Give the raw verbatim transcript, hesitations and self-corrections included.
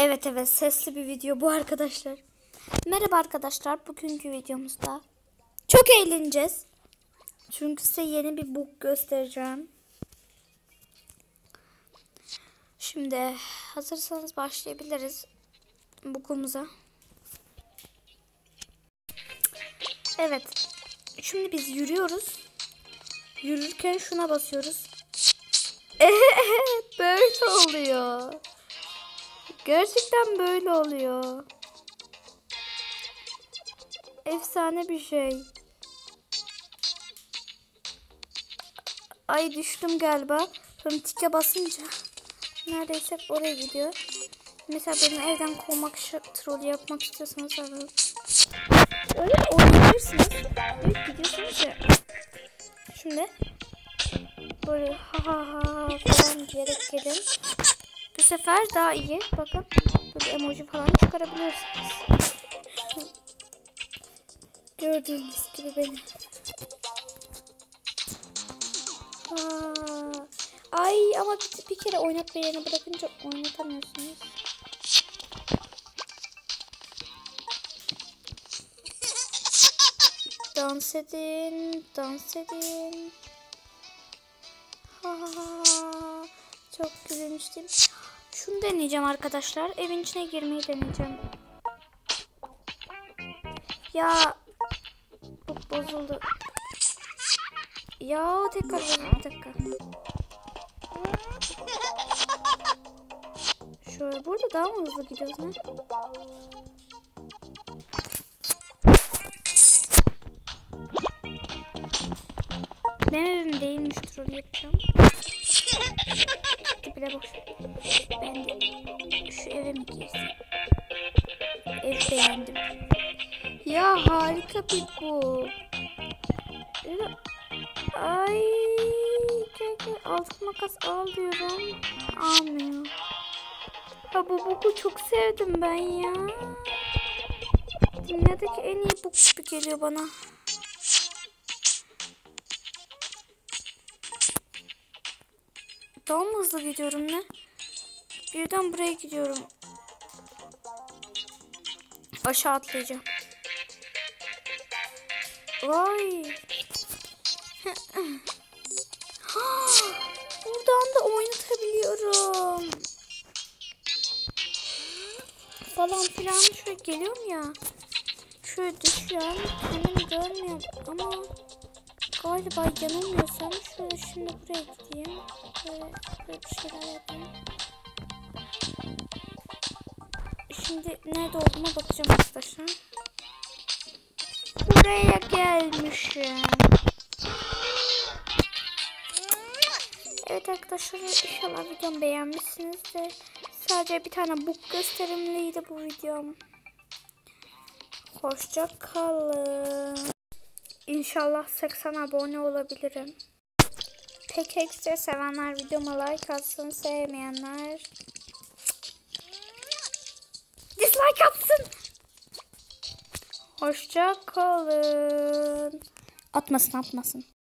Evet evet sesli bir video bu arkadaşlar. Merhaba arkadaşlar, bugünkü videomuzda çok eğleneceğiz. Çünkü size yeni bir book göstereceğim. Şimdi hazırsanız başlayabiliriz book'umuza. Evet. Şimdi biz yürüyoruz. Yürürken şuna basıyoruz. Böyle oluyor. Gerçekten böyle oluyor. Efsane bir şey. Ay düştüm galiba. Sonra tike basınca neredeyse oraya gidiyor. Mesela beni evden kovmak, troll yapmak istiyorsanız arayın. Öyle oynayabilirsiniz. Evet gidiyorsunuz ya. Şimdi böyle ha ha ha falan diyerek gelin. Bu sefer daha iyi. Bakın böyle emoji falan çıkarabilirsiniz. Gördüğünüz gibi beni. Aa, ay ama bir, bir kere oynatma yerine bırakınca oynatamıyorsunuz. Dans edin, dans edin. Ha, ha, ha. Çok gülmüştüm. Şunu deneyeceğim arkadaşlar. Evin içine girmeyi deneyeceğim. Ya bu bozuldu. Ya tekrar bozuldu. Bir dakika. Şöyle burada daha mı hızlı gidiyoruz ne? Benim evim değilmiştir, onu yapacağım. Gitti bile boş. Ben de şu eve mi girsem? Ev beğendim. Ya harika bir bu. Ay gel gel, altın makas al diyorum. Almıyor. Ha bu book'u çok sevdim ben ya. Dünyadaki en iyi book gibi geliyor bana. Daha mı hızlı gidiyorum ne? Birden buraya gidiyorum. Aşağı atlayacağım. Vay. Buradan da oynatabiliyorum. Falan filan şöyle geliyorum ya. Şöyle düşüyorum. Kendimi görmüyorum ama galiba yanılmıyorsam şöyle şimdi buraya gideyim. Böyle, böyle bir şeyler yapayım. Şimdi nerede olduğuma bakacağım arkadaşlar. Buraya gelmişim. Evet arkadaşlar, inşallah videomu beğenmişsinizdir. Sadece bir tane book gösterimliydi bu videom. Hoşça kalın. İnşallah seksen abone olabilirim. Pek ekstra sevenler videoma like atsın, sevmeyenler dislike atsın. Hoşça kalın. Atmasın atmasın.